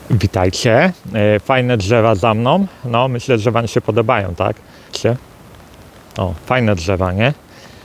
Witajcie. Fajne drzewa za mną. No, myślę, że wam się podobają, tak? O, fajne drzewa, nie?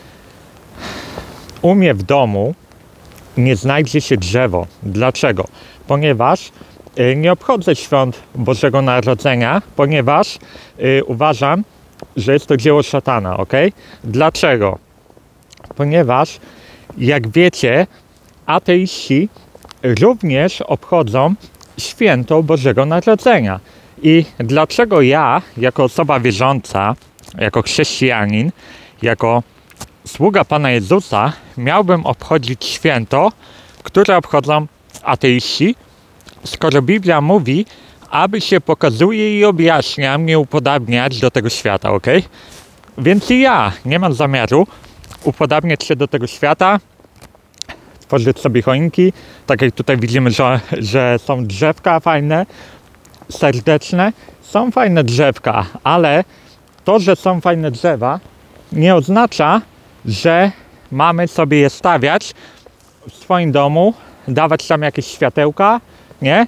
U mnie w domu nie znajdzie się drzewo. Dlaczego? Ponieważ nie obchodzę świąt Bożego Narodzenia, ponieważ uważam, że jest to dzieło szatana, ok? Dlaczego? Ponieważ, jak wiecie, ateiści również obchodzą święto Bożego Narodzenia. I dlaczego ja, jako osoba wierząca, jako chrześcijanin, jako sługa Pana Jezusa, miałbym obchodzić święto, które obchodzą ateiści, skoro Biblia mówi, aby się pokazuje i objaśnia, mnie upodabniać do tego świata, ok? Więc i ja nie mam zamiaru upodabniać się do tego świata, tworzyć sobie choinki, tak jak tutaj widzimy, że są drzewka fajne, serdeczne, są fajne drzewka, ale to, że są fajne drzewa, nie oznacza, że mamy sobie je stawiać w swoim domu, dawać tam jakieś światełka, nie?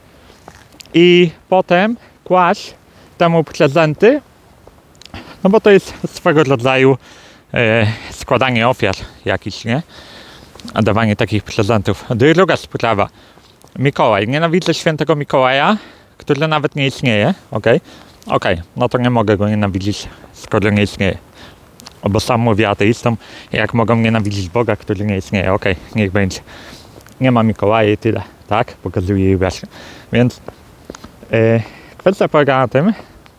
I potem kłaść temu prezenty, no bo to jest swego rodzaju składanie ofiar jakichś, nie? A dawanie takich prezentów. Druga sprawa. Mikołaj. Nienawidzę świętego Mikołaja, który nawet nie istnieje. Okej, no to nie mogę go nienawidzić, skoro nie istnieje. Bo sam mówię ateistom, jak mogą nienawidzić Boga, który nie istnieje. Niech będzie. Nie ma Mikołaja i tyle. Tak? Pokazuje i właśnie. Więc kwestia polega na tym,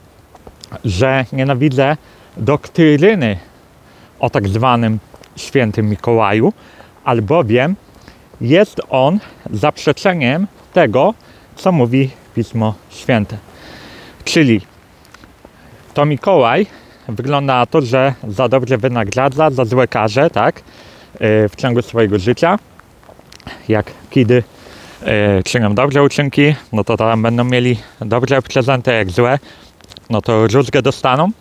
że nienawidzę doktryny o tak zwanym świętym Mikołaju, albowiem jest on zaprzeczeniem tego, co mówi Pismo Święte. Czyli to Mikołaj wygląda na to, że za dobrze wynagradza, za złe karze, tak? W ciągu swojego życia. Jak kidy czynią dobre uczynki, no to tam będą mieli dobre prezenty, jak złe, no to rózgę dostaną.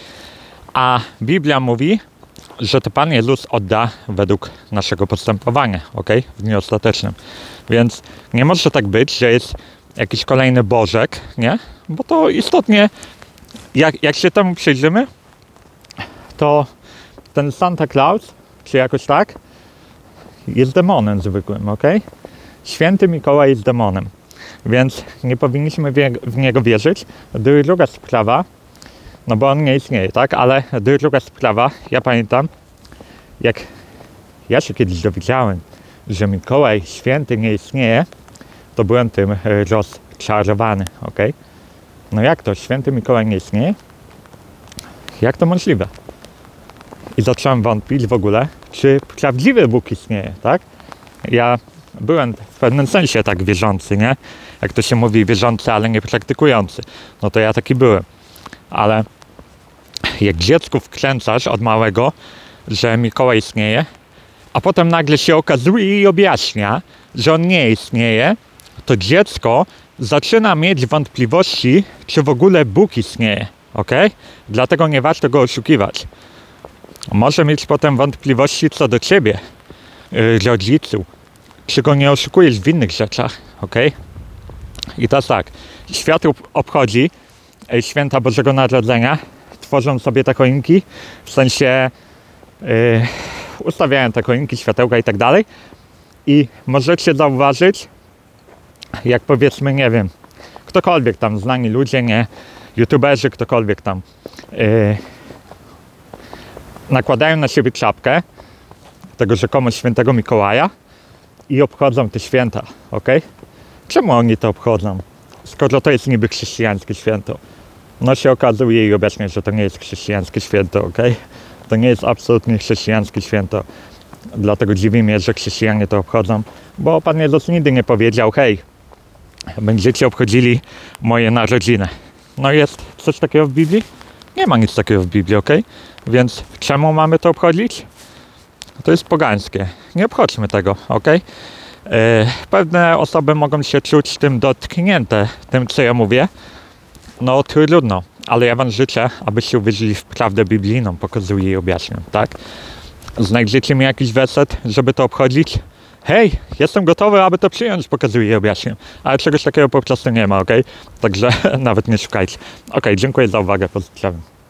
A Biblia mówi, że to Pan Jezus odda według naszego postępowania, w dniu ostatecznym. Więc nie może tak być, że jest jakiś kolejny Bożek, nie? Bo to istotnie, jak się temu przyjrzymy, to ten Santa Claus, czy jakoś tak, jest demonem zwykłym, Święty Mikołaj jest demonem, więc nie powinniśmy w niego wierzyć. Druga sprawa, no bo on nie istnieje, tak? Ale druga sprawa, ja pamiętam, jak ja się kiedyś dowiedziałem, że Mikołaj Święty nie istnieje, to byłem tym rozczarowany, No jak to? Święty Mikołaj nie istnieje? Jak to możliwe? I zacząłem wątpić w ogóle, czy prawdziwy Bóg istnieje, tak? Ja byłem w pewnym sensie tak wierzący, nie? Jak to się mówi, wierzący, ale nie praktykujący. No to ja taki byłem. Ale jak dziecku wkręcasz od małego, że Mikołaj istnieje, a potem nagle się okazuje i objaśnia, że on nie istnieje, to dziecko zaczyna mieć wątpliwości, czy w ogóle Bóg istnieje, Dlatego nie warto go oszukiwać. Może mieć potem wątpliwości co do ciebie, rodzicu, czy go nie oszukujesz w innych rzeczach, I to jest tak, świat obchodzi święta Bożego Narodzenia, tworzą sobie te choinki, w sensie ustawiają te choinki, światełka i tak dalej. I możecie zauważyć, jak powiedzmy, nie wiem, ktokolwiek tam, znani ludzie, nie, youtuberzy, ktokolwiek tam, nakładają na siebie czapkę tego rzekomo świętego Mikołaja i obchodzą te święta, Czemu oni to obchodzą? Skoro to jest niby chrześcijańskie święto. No się okazuje i objaśnia, że to nie jest chrześcijańskie święto, To nie jest absolutnie chrześcijańskie święto. Dlatego dziwi mnie, że chrześcijanie to obchodzą, bo Pan Jezus nigdy nie powiedział, hej, będziecie obchodzili moje narodziny. No jest coś takiego w Biblii? Nie ma nic takiego w Biblii, Więc czemu mamy to obchodzić? To jest pogańskie. Nie obchodźmy tego, Pewne osoby mogą się czuć tym dotknięte, tym co ja mówię. No trudno, ale ja wam życzę, abyście uwierzyli w prawdę biblijną, pokazuję i objaśniam, tak? Znajdziecie mi jakiś werset, żeby to obchodzić? hej, jestem gotowy, aby to przyjąć, pokazuję i objaśnię. Ale czegoś takiego po prostu nie ma, ok? Także nawet nie szukajcie. Ok, dziękuję za uwagę, pozdrawiam.